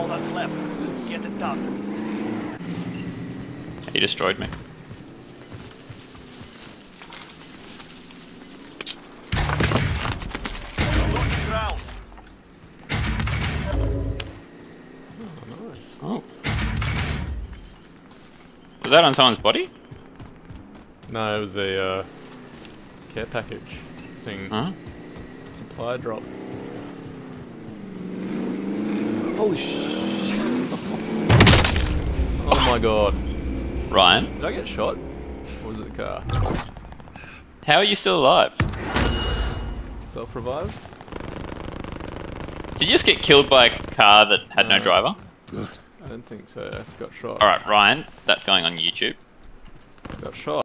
that's left. Get it done. He destroyed me. Losing ground. Oh, nice. Oh. Was that on someone's body? No, it was a care package thing. Huh? Supply drop. Holy shit. Oh my god. Ryan, Did I get shot? Or was it the car? how are you still alive? Self-revive? Did you just get killed by a car that had no driver? I don't think so. I got shot. Alright, Ryan, that's going on YouTube. Got shot.